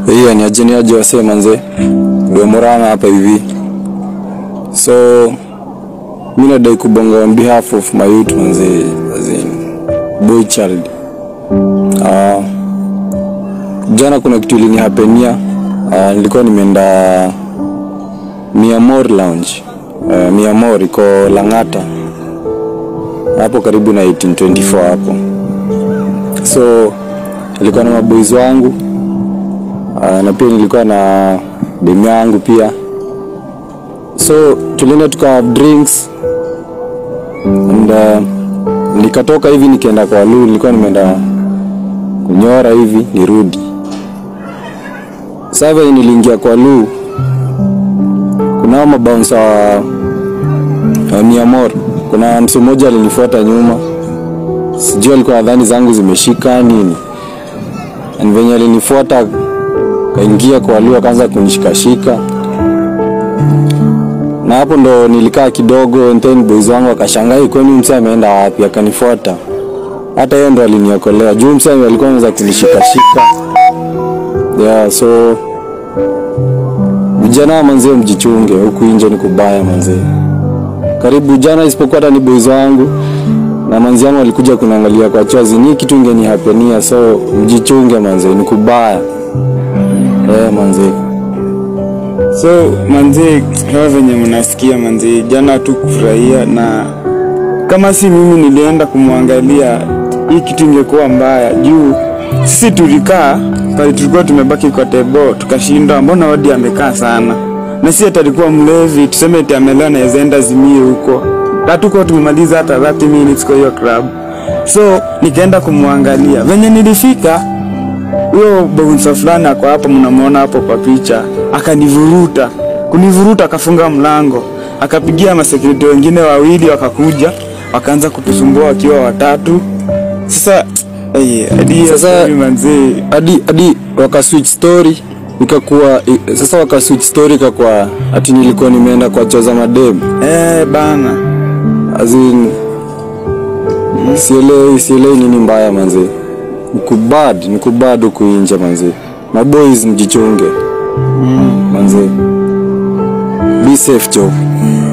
Hiyo ni ajeni aje wase manze. Ndio Murang'a hapa hivi. So mimi nadai kubonga on behalf of my youth manze, as in boy child. Jana kuna kitu ilinihapenia. Nilikuwa nimeenda Miamor Lounge. Miamor iko Lang'ata. Hapo karibu na 1824 hapo. So nilikuwa na maboys wangu. Na pia nilikuwa na demu yangu pia. So tulienda tuka drinks and nikatoka hivi nikaenda kwa Lu, nilikuwa nimeenda kunyora hivi nirudi. Sasa niliingia kwa Lu, kuna mabounce wa Miamor. Kuna mtu mmoja alinifuata nyuma, sijui alikuwa nadhani zangu zimeshika nini. And venye alinifuata kaingia kwa Lu akaanza kunishikashika. Na hapo ndo nilikaa kidogo, and then boys wangu akashangaa kwani mtu ameenda wapi, akanifuata. Hata yeye ndo aliniokolea. Juu mtu alikuwa anaanza kunishikashika. Yeah, so vijana manze mjichunge, huku nje ni kubaya manze. Karibu jana isipokuwa hata ni boys wangu na manzi yangu walikuja kunaangalia kwa chozi, ni kitu ingenihapenia. So mjichunge manze, ni kubaya. Manze. So manze, hawa venye mnasikia manze, jana tu kufurahia, na kama si mimi nilienda kumwangalia hii kitu ingekuwa mbaya. Juu sisi tulikaa pale, tulikuwa tumebaki kwa table tukashinda, mbona Odi amekaa sana, na si atalikuwa mlevi tuseme eti amelewa na ezenda zimie huko. Hatukuwa tumemaliza hata 30 minutes kwa hiyo club. So nikaenda kumwangalia. Venye nilifika, huyo bouncer fulani ako hapo mnamuona hapo kwa picha, akanivuruta. Kunivuruta akafunga mlango. Akapigia masecurity wengine wawili wakakuja, wakaanza kutusumbua wakiwa watatu. Sasa hadi waka switch story ikakuwa sasa waka switch story ikakuwa ati nilikuwa nimeenda kwa choza madem. Bana. Azin sielewi nini mbaya manze. Nikubad huku nje manze. My boys mjichunge. Manze. Be safe, Joe.